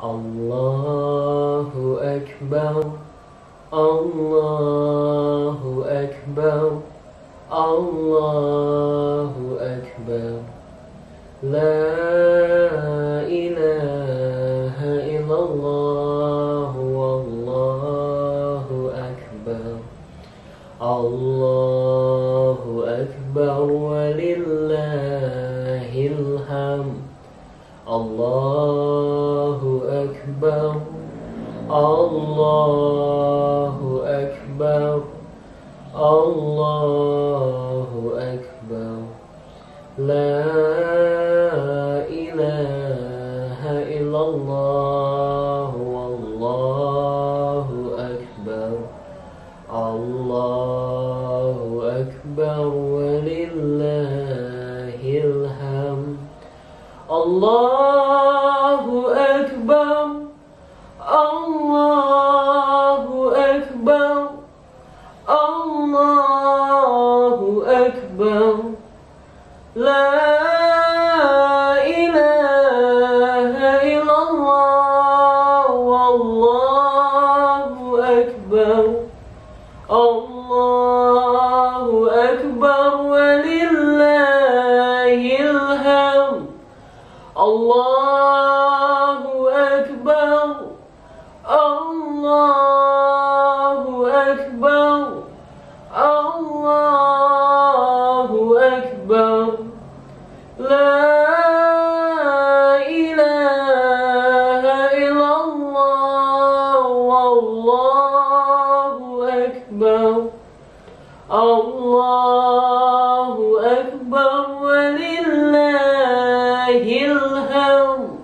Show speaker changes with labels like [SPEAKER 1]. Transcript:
[SPEAKER 1] Allahu Akbar, Allahu Akbar, Allahu Akbar. La ilaha illallah, wallahu akbar. Allahu Akbar walillahil hamd. Allahu Akbar, Allahu Akbar, Allahu Akbar. La ilaha illallah, wallahu akbar. Allahu Akbar walillahil hamd. Allahu Akbar, Allahu Akbar, Allahu Akbar. La ilaha illallah, wallahu akbar. Allahu Akbar walillahil hamd. Allahu Akbar, Allahu Akbar, Allahu Akbar. La ilaha illallah, wallahu akbar. Allahu Akbar walillahil hamd.